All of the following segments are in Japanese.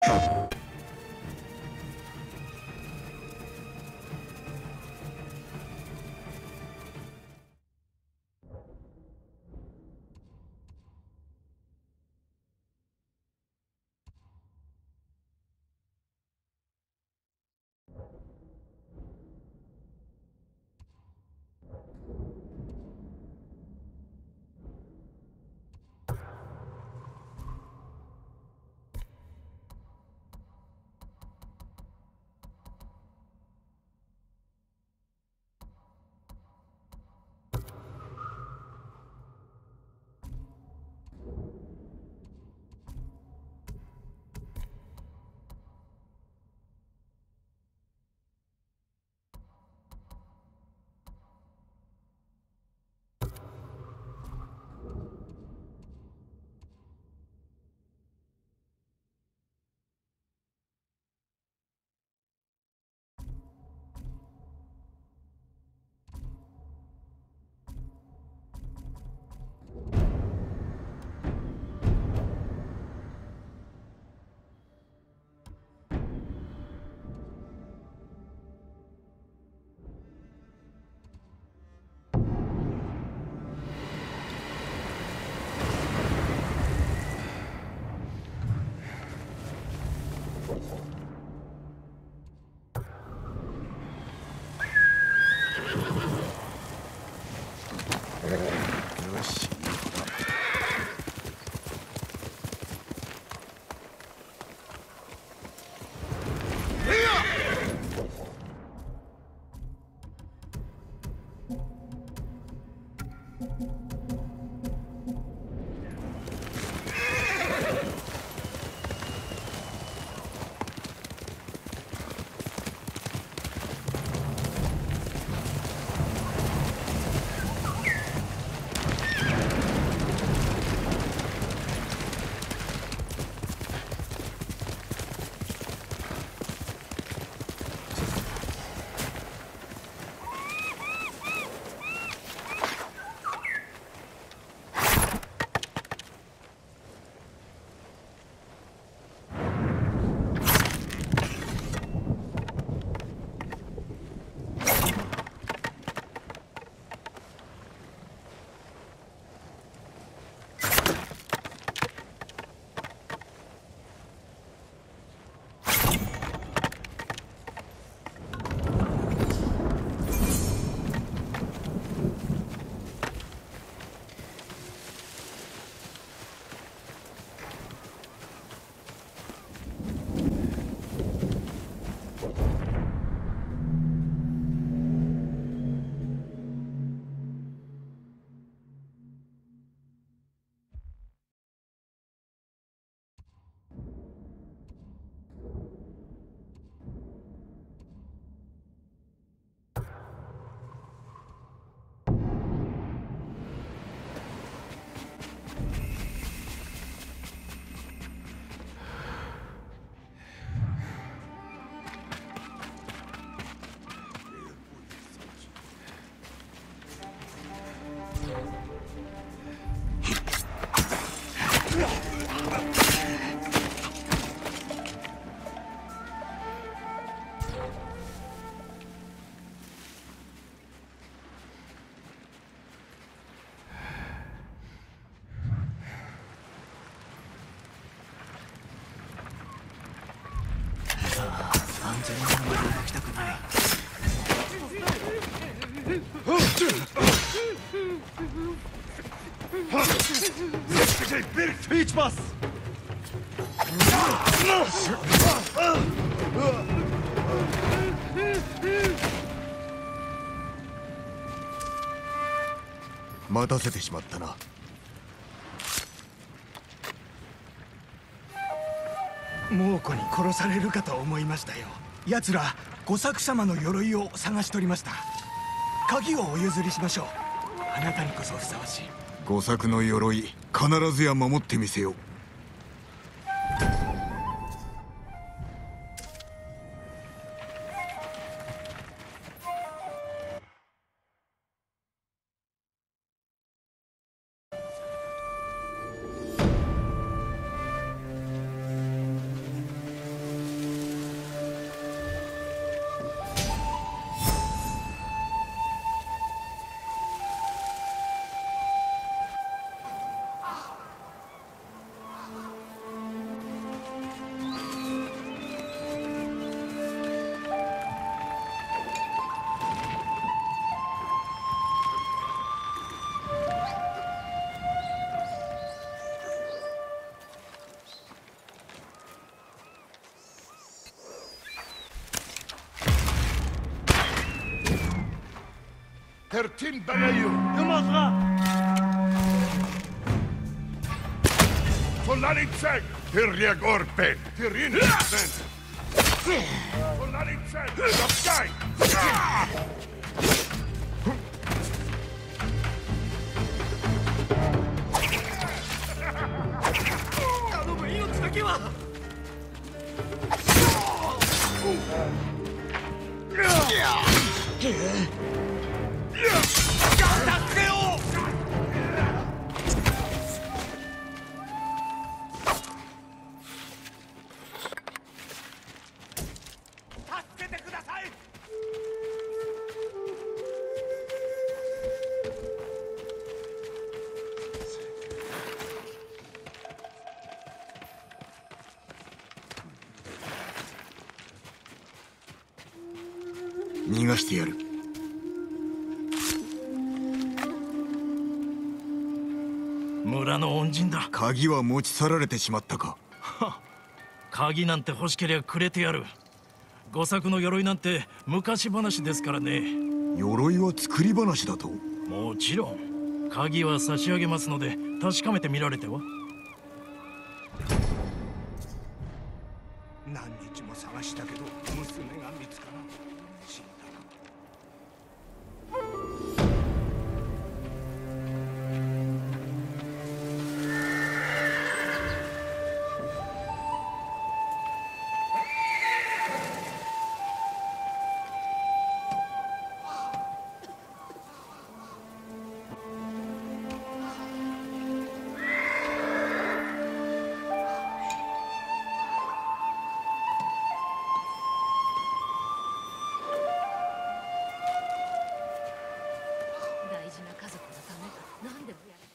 全然まで行きたくない。 Iets was! 待たせてしまったな。 猛虎に殺されるかと思いましたよ。奴ら吾作様の鎧を探し取りました。鍵をお譲りしましょう。あなたにこそふさわしい。 吾作の鎧必ずや守ってみせよう。 Tertin Bagayu. Yılmaz'a! Solanitsek. Tirriag Orpe. Tirin. Solanitsek. Dokkai. 頼む、命だけは！助けろ！助けてください！ 逃がしてやる。 村の恩人だ。 鍵は持ち去られてしまったか。 鍵なんて欲しけりゃくれてやる。五作の鎧なんて昔話ですからね。 鎧は作り話だと。 もちろん鍵は差し上げますので確かめてみられては。 何日も探したけど娘が見つからん。死んだの。 大事な家族のため何でもやる。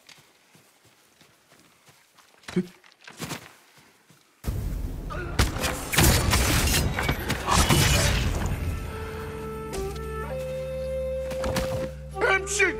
Emsik.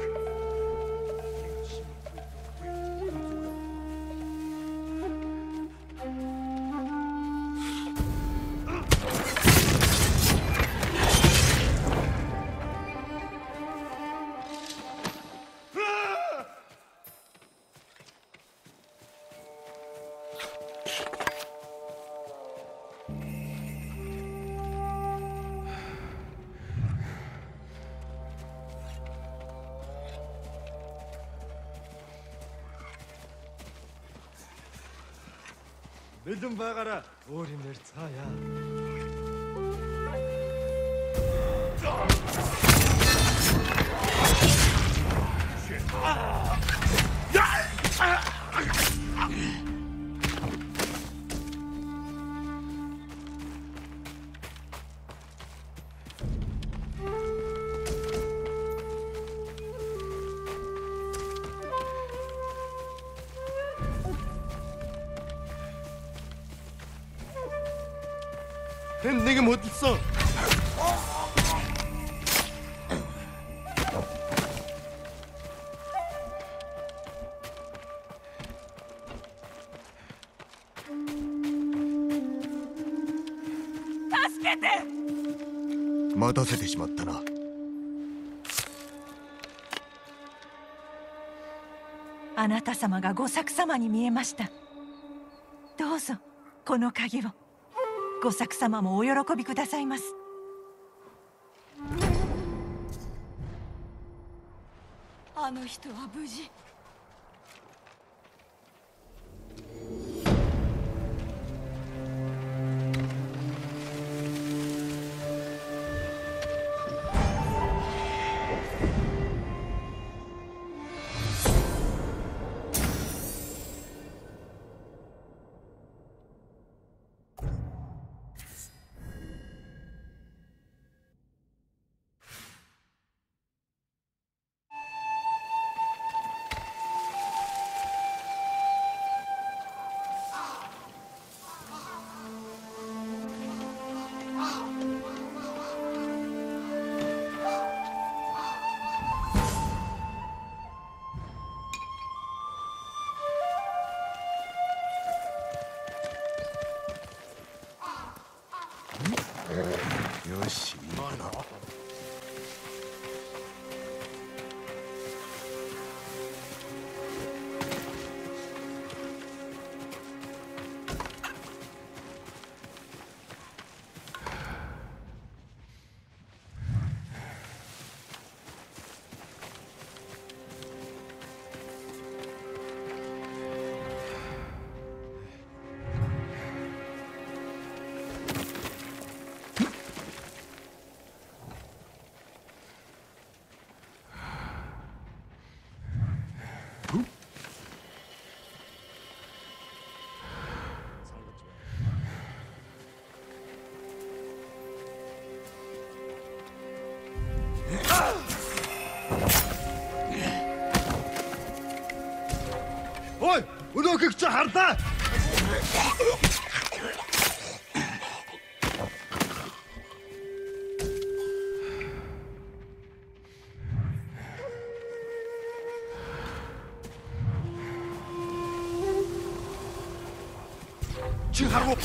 Bildin bagara, orin vertsaya. 넌 내게 못 있어. 助けて！ 待たせてしまったな。 あなた様が五作様に見えました。どうぞこの鍵を。五作様もお喜びくださいます。 あの人は無事。 よし、いいかな。 Удоогч хардаа. Чи харав?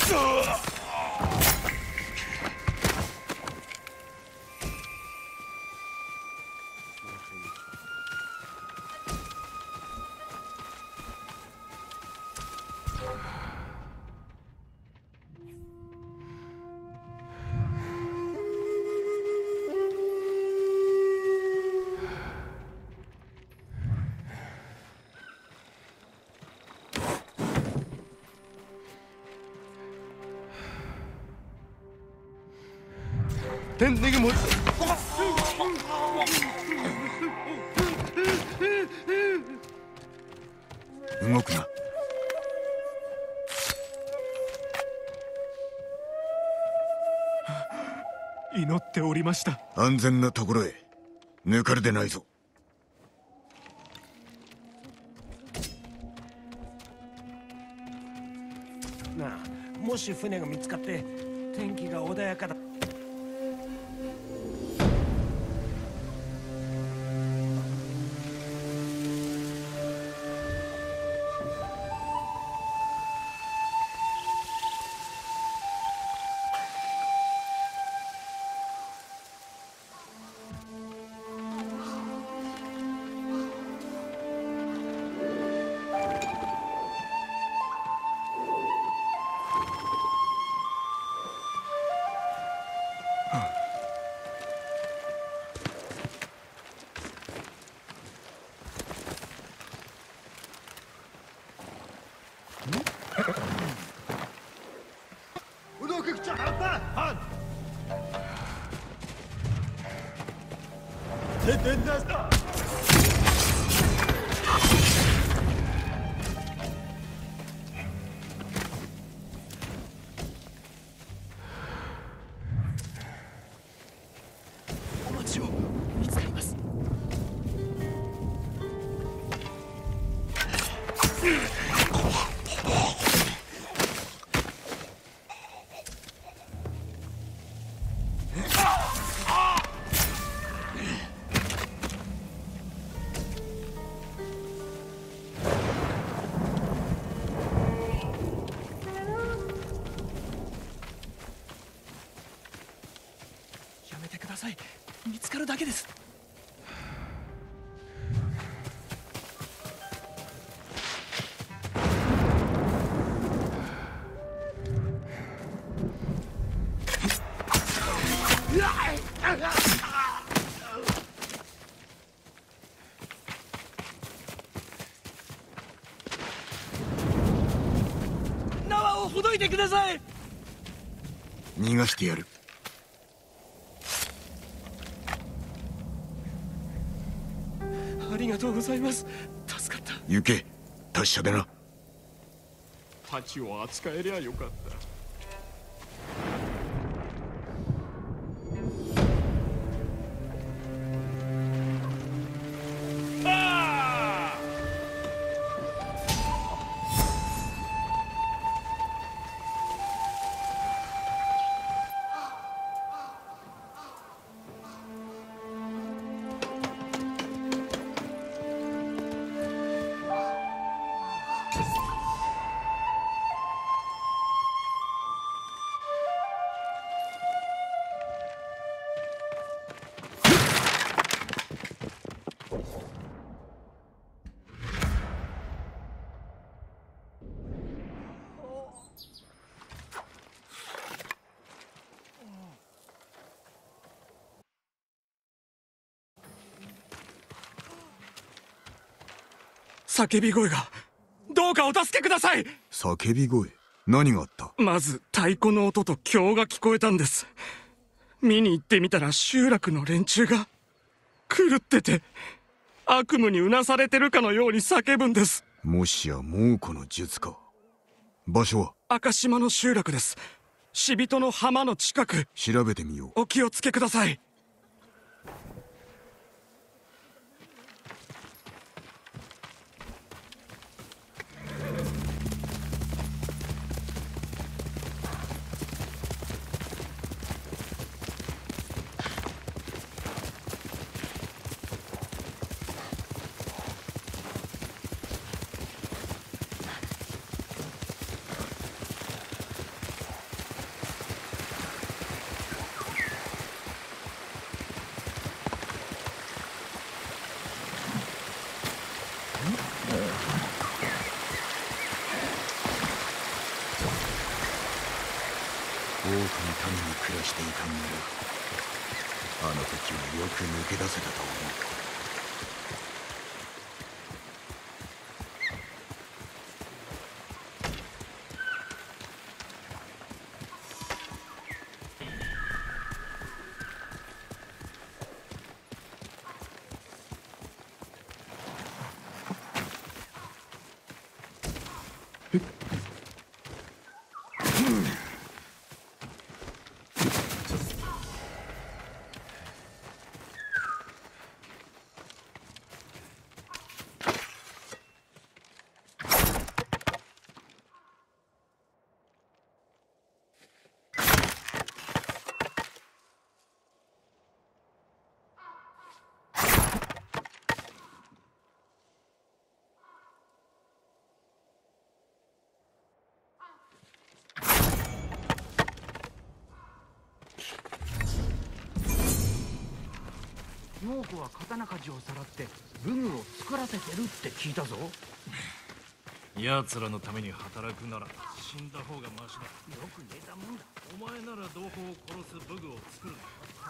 Тэнд нэг юм уу? 動くな。 祈っておりました。 安全なところへ。抜かるでないぞ。 なあ、もし船が見つかって天気が穏やかだ。 Удоогч хардаа. Хаан. Тэндээс お待ちを。見つかります。やめてください。見つかるだけです。 縄をほどいてください。 逃がしてやる。 ありがとうございます。助かった。 行け。達者でな。 太刀を扱えりゃよかった。叫び声が。どうかお助けください。 叫び声。何があった？ まず太鼓の音と経が聞こえたんです。見に行ってみたら集落の連中が狂ってて悪夢にうなされてるかのように叫ぶんです。 もしや猛虎の術か。場所は？ 赤島の集落です。死人の浜の近く。 調べてみよう。 お気をつけください。 多くの民に暮らしていた村、あの時はよく抜け出せたと思う。 猛虎は刀鍛冶をさらって武具を作らせてるって聞いたぞ。 奴らのために働くなら死んだ方がマシだ。 よく寝たもんだ。 お前なら同胞を殺す武具を作るんだ。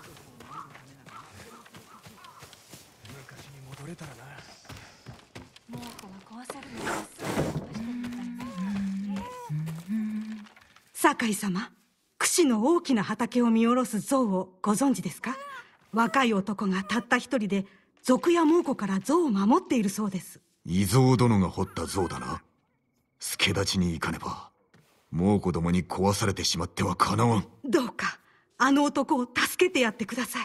昔に戻れたらな。 猛虎が壊せるのがすぐしてるみたいね。 酒井様、櫛の大きな畑を見下ろす像をご存知ですか？若い男がたった一人で賊や猛虎から像を守っているそうです。 伊蔵殿が掘った像だな。助立ちに行かねば猛虎どもに壊されてしまってはかなわん。 どうかあの男を助けてやってください。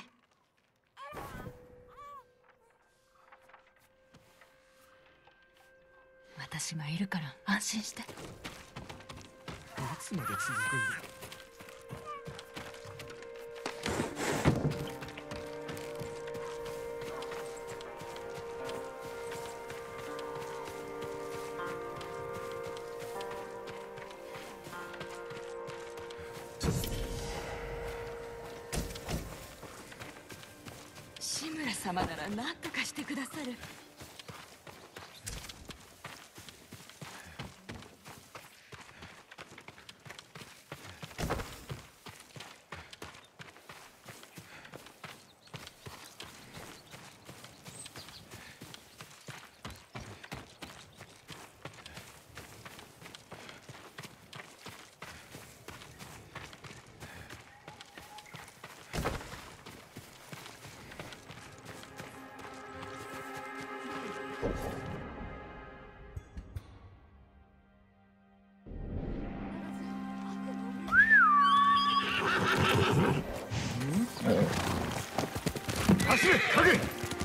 私がいるから安心して。 いつまで続くんだよ。 志村様なら何とかしてくださる。 走れ影。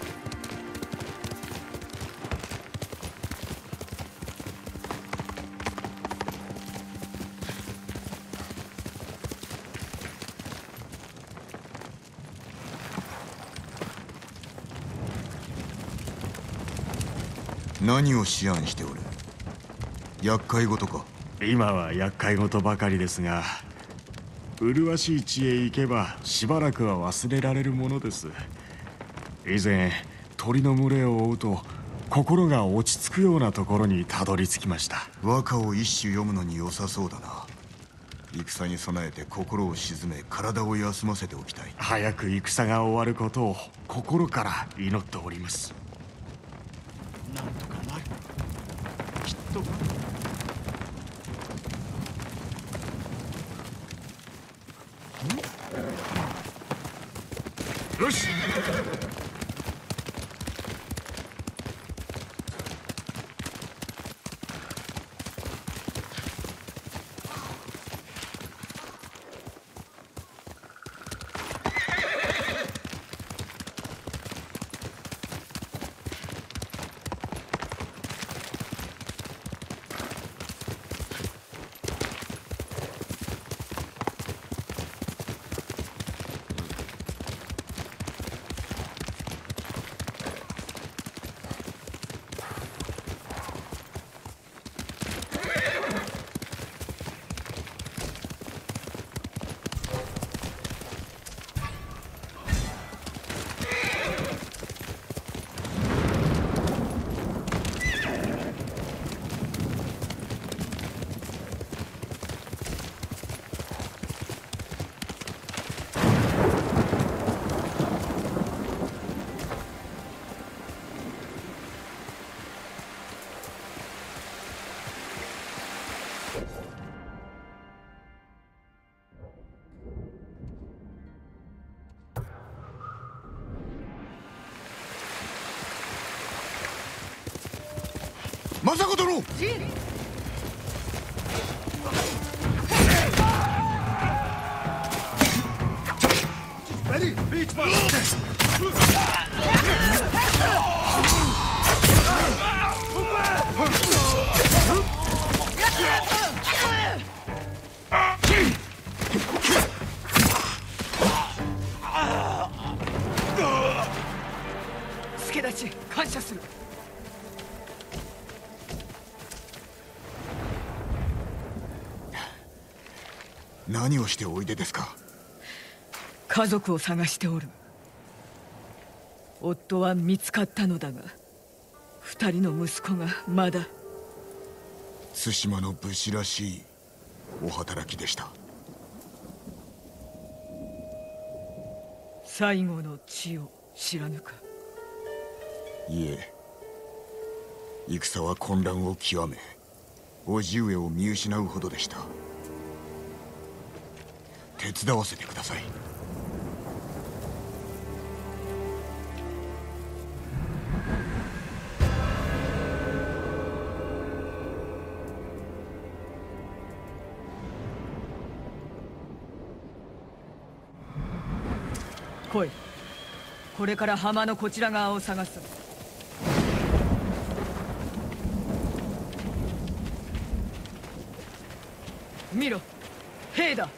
何を思案しておる？厄介事か？ 今は厄介事ばかりですが、麗しい地へ行けばしばらくは忘れられるものです。以前鳥の群れを追うと心が落ち着くようなところにたどり着きました。 和歌を一首読むのに良さそうだな。戦に備えて心を静め体を休ませておきたい。 早く戦が終わることを心から祈っております。 なんとかなる。きっと。 よし。 子殿。 Ready? Beach ball. 助立ち感謝する。 何をしておいでですか？ 家族を探しておる。夫は見つかったのだが、二人の息子がまだ。 対馬の武士らしいお働きでした。 最後の地を知らぬか？ いえ、戦は混乱を極め、叔父上を見失うほどでした。手伝わせてください。 来い。これから浜のこちら側を探す。見ろ、兵だ。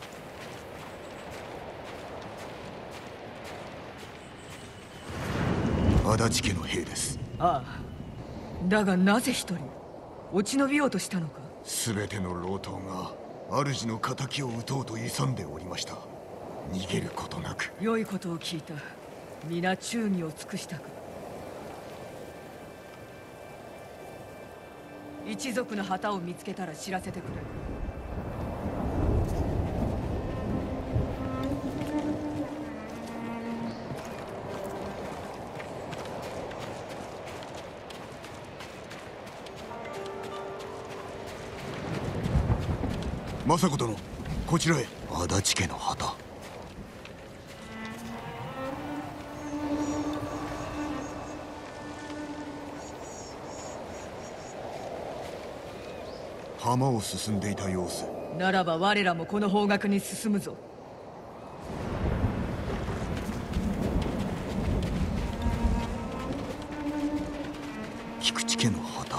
足立家の兵です。 ああ、だがなぜ一人落ち延びようとしたのか？ 全ての老頭が主の仇を討とうと勇んでおりました。逃げることなく。 良いことを聞いた。皆忠義を尽くしたか？一族の旗を見つけたら知らせてくれ。 政子殿、こちらへ。足立家の旗。浜を進んでいた様子。 ならば我らもこの方角に進むぞ。 菊池家の旗。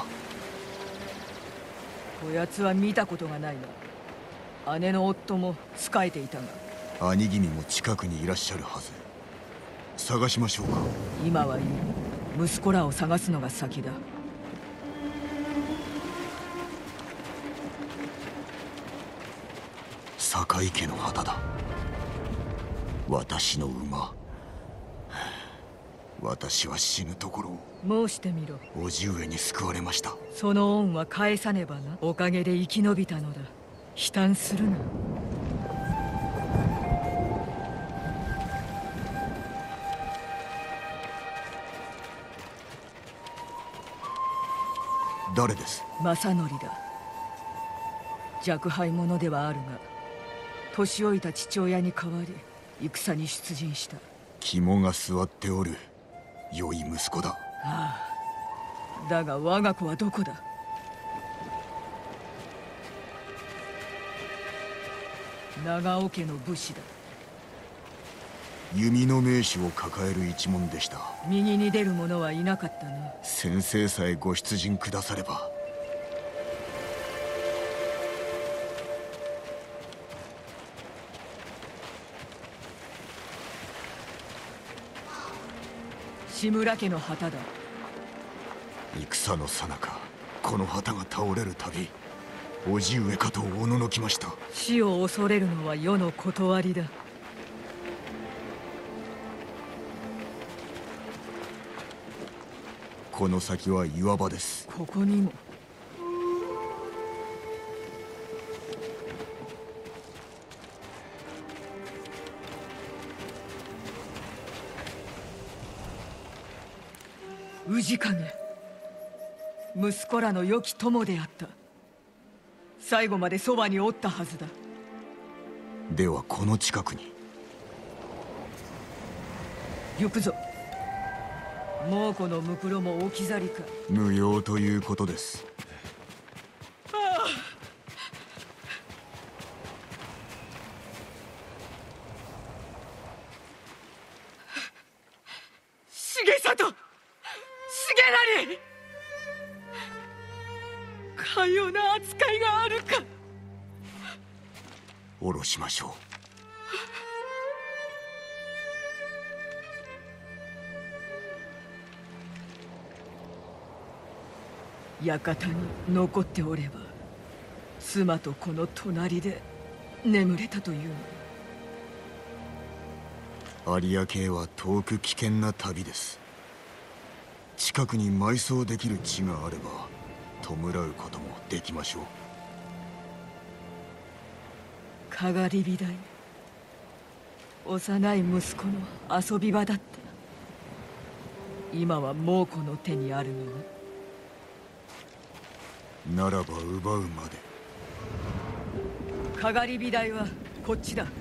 こやつは見たことがないが、姉の夫も仕えていたが。 兄君も近くにいらっしゃるはず。探しましょうか。 今はいい。息子らを探すのが先だ。 堺家の旗だ。私の馬。私は死ぬところを。 申してみろ。 叔父上に救われました。 その恩は返さねばな。おかげで生き延びたのだ。悲嘆するな。 誰です？ 正則だ。若輩者ではあるが、年老いた父親に代わり戦に出陣した。 肝が据わっておる良い息子だ。 ああ、だが我が子はどこだ？長尾家の武士だ。 弓の名手を抱える一門でした。 右に出る者はいなかったな。 先生さえご出陣くだされば。 志村家の旗だ。 戦の最中、この旗が倒れるたび叔父上かとおののきました。 死を恐れるのは世の断りだ。 この先は岩場です。 ここにも。氏影、息子らの良き友であった。最後までそばにおったはずだ。 ではこの近くに。 行くぞ。 猛虎のムクロも置き去りか。 無用ということです。 重里、重成、かような扱いがあるか。 下ろしましょう。館に残っておれば妻とこの隣で眠れたというの。有明へは遠く危険な旅です。近くに埋葬できる地があれば弔うこともできましょう。 かがり火台、幼い息子の遊び場だった。今は猛虎の手にあるのは。 ならば奪うまで。 かがり火台はこっちだ。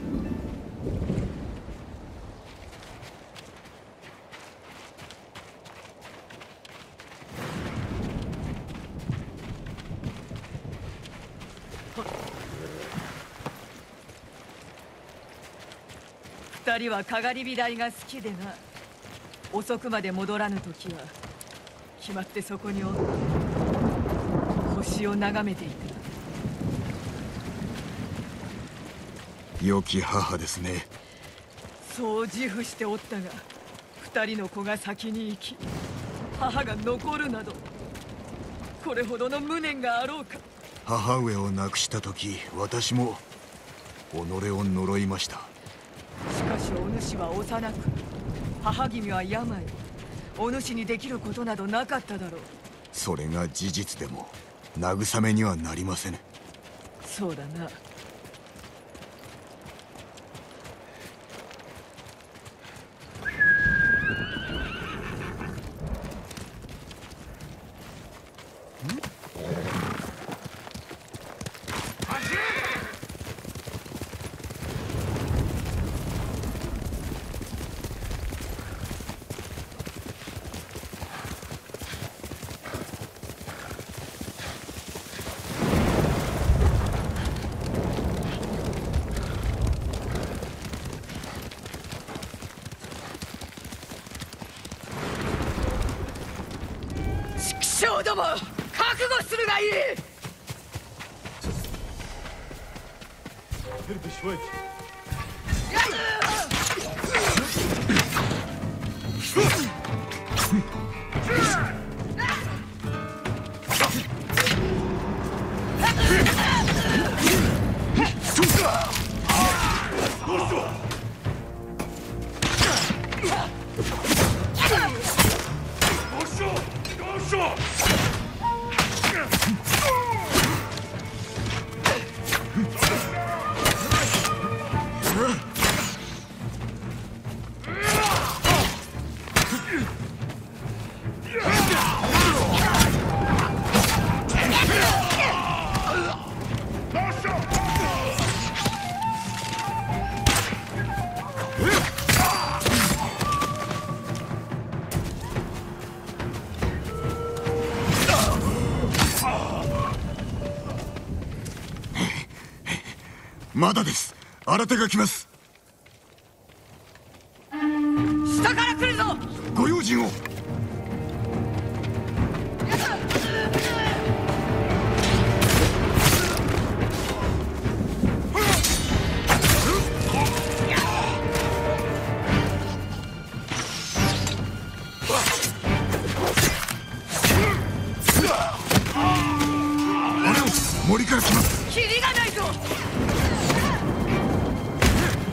二人はかがり火台が好きでな。遅くまで戻らぬ時は決まってそこにおって星を眺めていた。 良き母ですね。 そう自負しておったが、二人の子が先に行き母が残るなど、これほどの無念があろうか。 母上を亡くした時、私も己を呪いました。 しかしお主は幼く、母君は病。お主にできることなどなかっただろう。 それが事実でも慰めにはなりませぬ。 そうだな。少ども、覚悟するがいい。 まだです。新手が来ます。 下から来るぞ。 ご用心を。森から来ます。 キリがないぞ。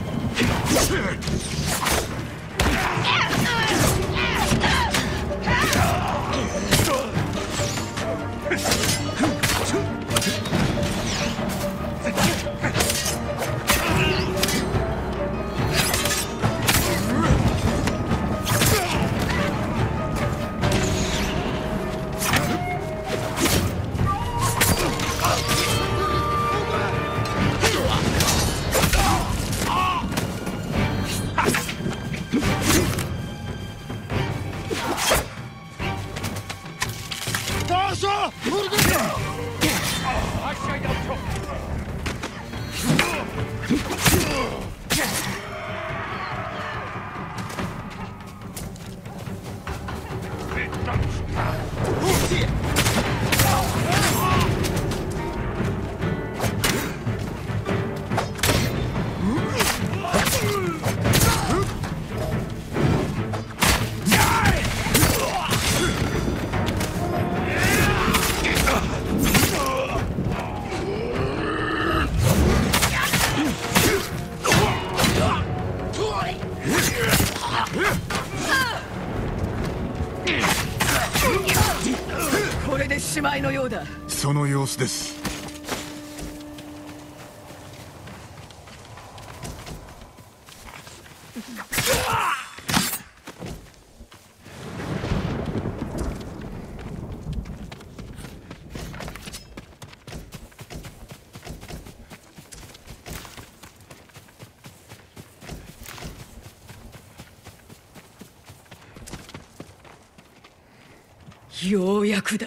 しまいのようだ。 その様子です。 ようやくだ。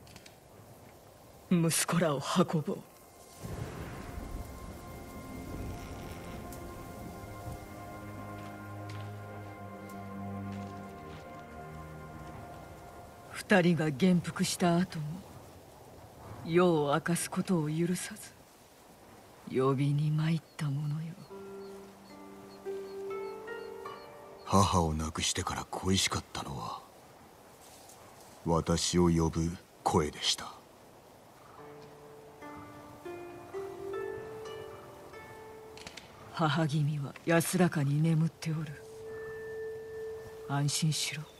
息子らを運ぼう。二人が元服した後も世を明かすことを許さず呼びに参ったものよ。 母を亡くしてから恋しかったのは私を呼ぶ声でした。 母君は安らかに眠っておる。安心しろ。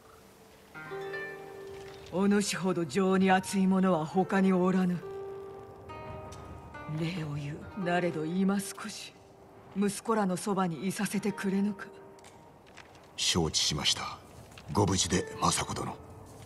お主ほど情に熱い者は他におらぬ。礼を言うなれど今少し息子らのそばにいさせてくれぬか。 承知しました。ご無事で政子殿。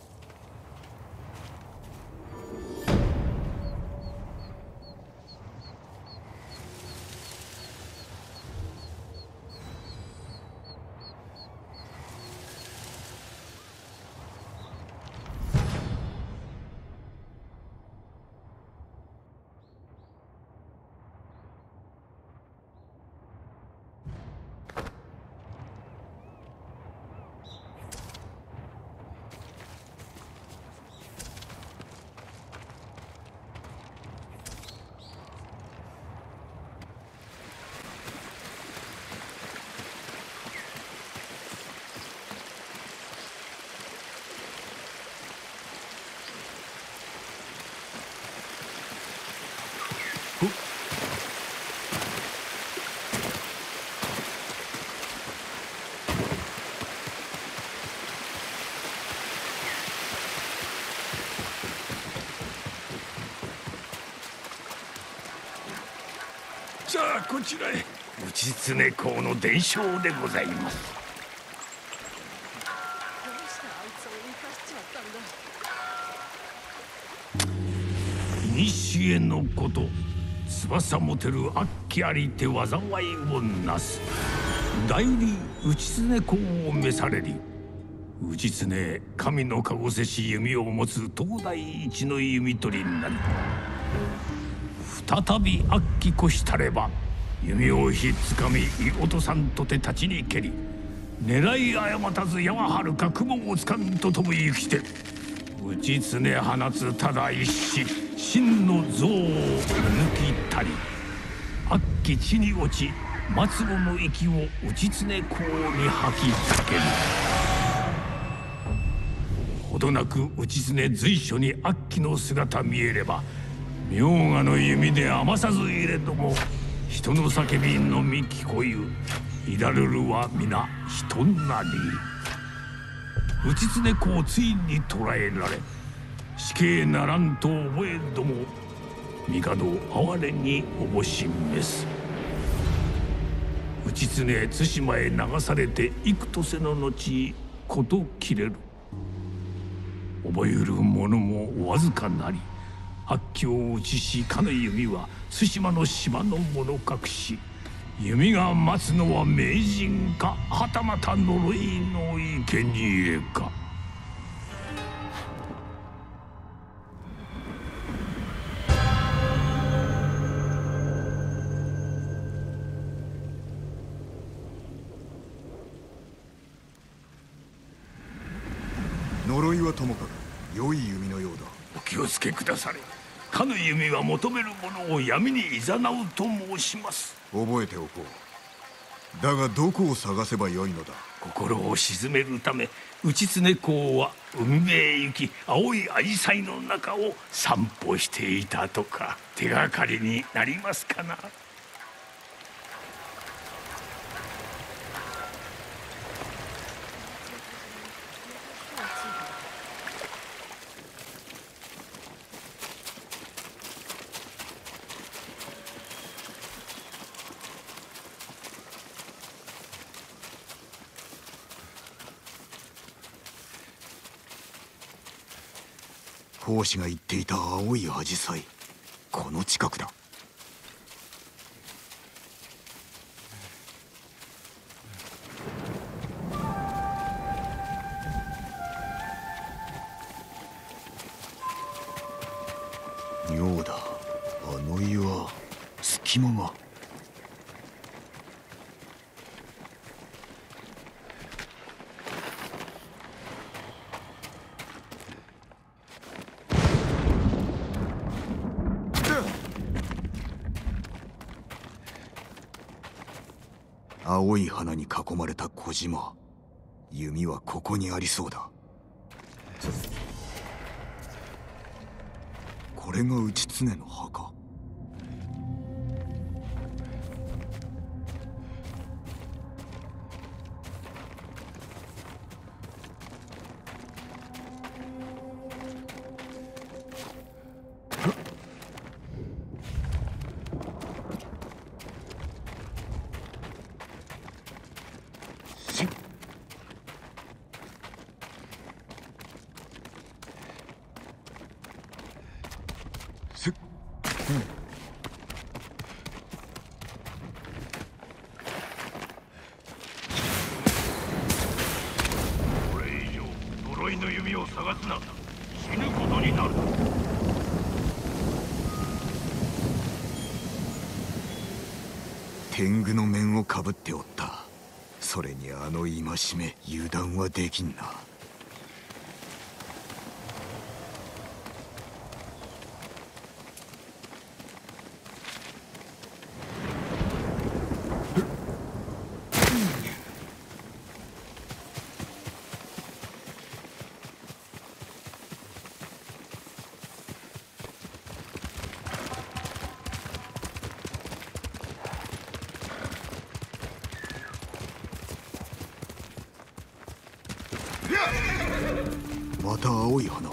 さあこちらへ。内常公の伝承でございます。古のこと翼持てる悪鬼ありて災いをなす代理内常公を召されり。内常神のかごせし弓を持つ東大一の弓取りになり、再び悪鬼越したれば弓をひっつかみ射落とさんとて立ちに蹴り、狙い誤たず矢ははるか雲をつかんと飛ぶ行きて、内常放つただ一死真の像を抜きたり、悪鬼地に落ち末路の息を内常公に吐きつける。ほどなく内常随所に悪鬼の姿見えれば、明賀の弓で余さず入れども人の叫びのみ聞こゆ。いらるるは皆人なり。内常公ついに捕らえられ、死刑ならんと覚えども帝哀れにおぼしめす。内常対馬へ流されて幾とせの後事切れる。覚える者もわずかなり、悪鬼を打ちしかの弓は対馬の島の者隠し、弓が待つのは名人かはたまた呪いの生贄か。 呪いはともかく良い弓のようだ。 お気をつけくだされ。かの弓は求める者を闇に誘うと申します。 覚えておこう。だがどこを探せばよいのだ。 心を鎮めるため内常公は海辺へ行き、青い紫陽花の中を散歩していたとか。手がかりになりますかな。 孔子が言っていた青いアジサイ、この近くだ。妙だ、あの岩、隙間が。青い花に囲まれた小島、弓はここにありそうだ。これが内常の墓。天狗の面をかぶっておった。それにあの戒め、油断はできんな。また青い花。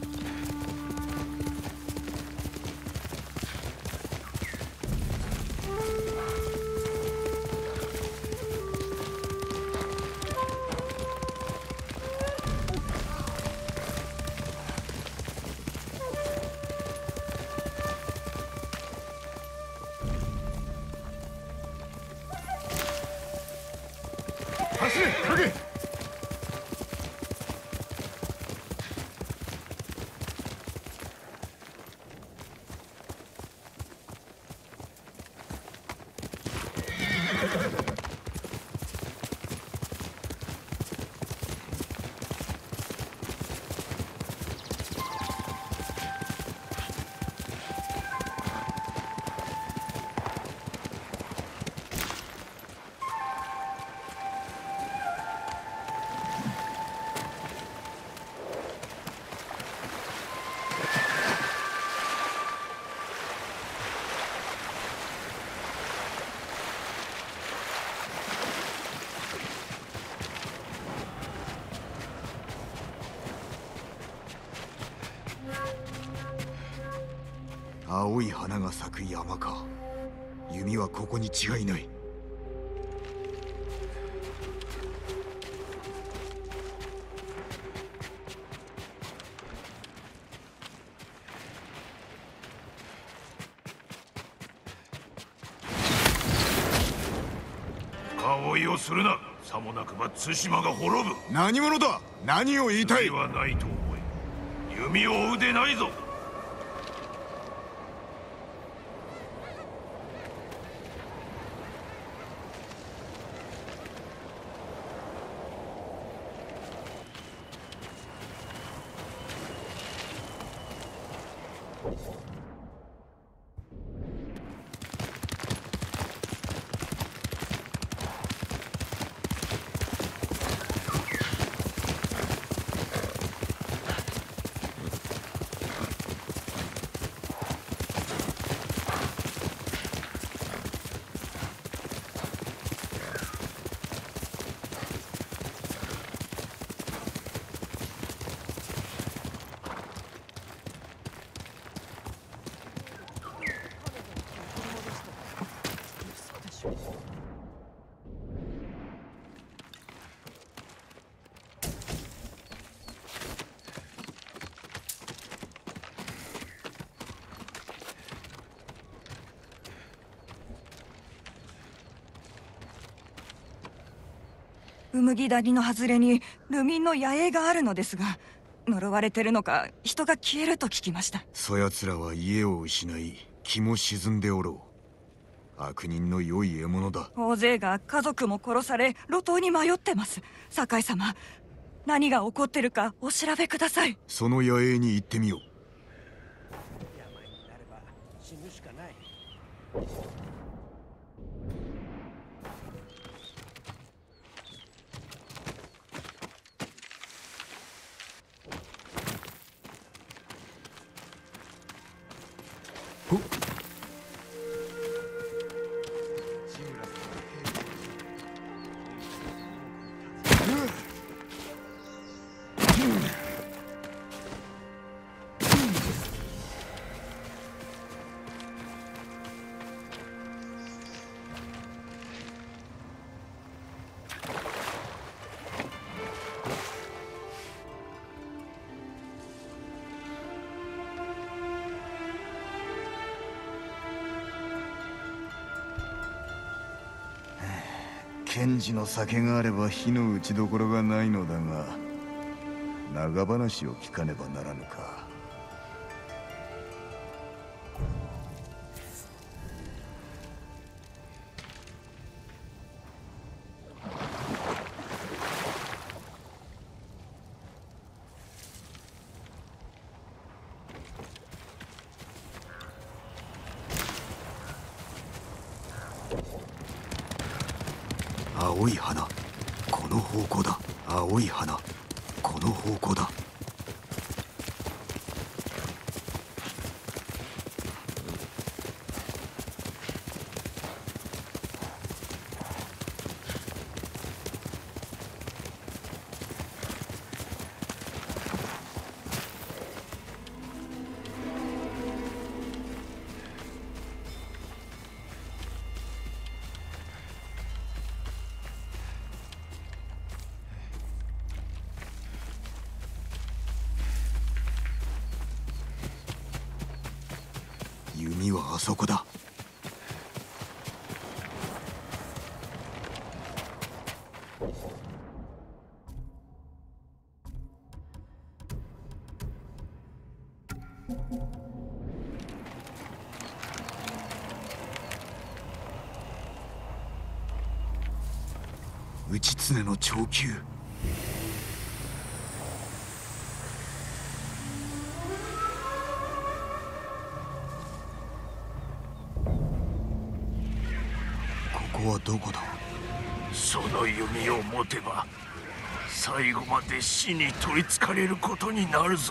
走れ、影！青い花が咲く山か。弓はここに違いない。 深追いをするな。さもなくば対馬が滅ぶ。 何者だ。何を言いたい。 弓はないと思え。弓を追うでないぞ。 麦谷の外れに流民の野営があるのですが、呪われてるのか人が消えると聞きました。 そやつらは家を失い気も沈んでおろう。悪人の良い獲物だ。 大勢が家族も殺され路頭に迷ってます。酒井様、何が起こってるかお調べください。 その野営に行ってみよう。 病になれば死ぬしかない。 賢治の酒があれば火の打ちどころがないのだが、長話を聞かねばならぬか。青い花、この方向だ。青い花、この方向だ。弓はあそこだ。内常の長弓。ここはどこだ。 その弓を持てば最後まで死に取りつかれることになるぞ。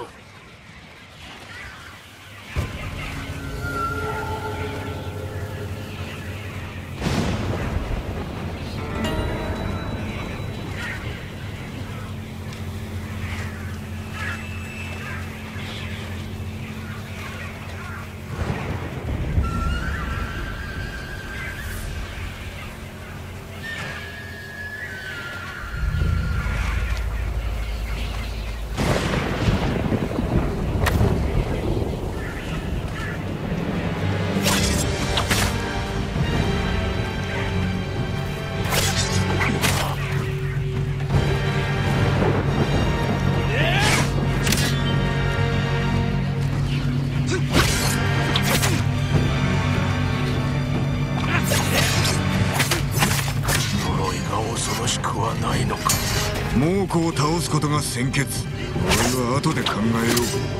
猛虎を倒すことが先決。俺は後で考えよう。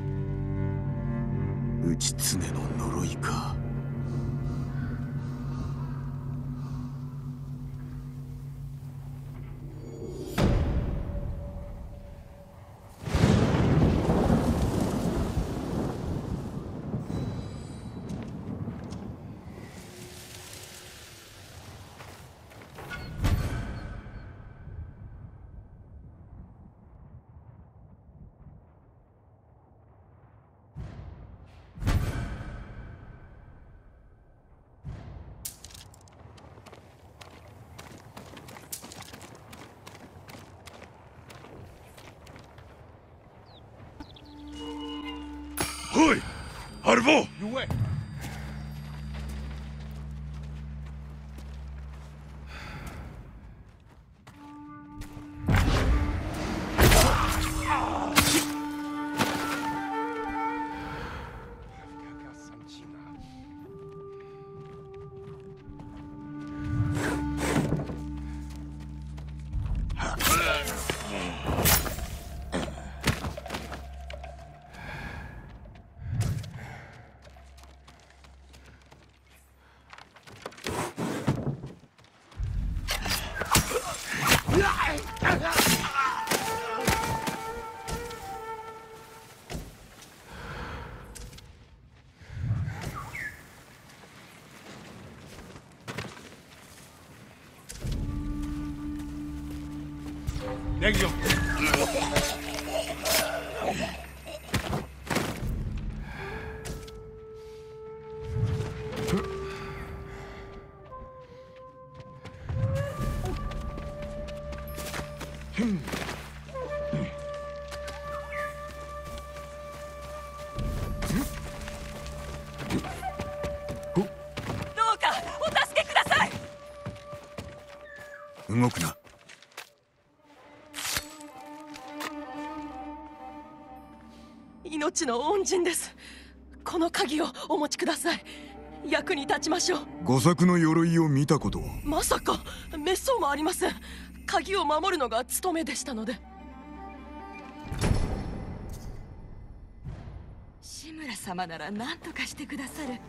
内常の呪いか。 Hoi! Arvo! Legion. どうかお助けください。 動くな。 命の恩人です。この鍵をお持ちください。役に立ちましょう。 御作の鎧を見たことは？ まさか滅相もありません。鍵を守るのが務めでしたので。 志村様なら何とかしてくださる。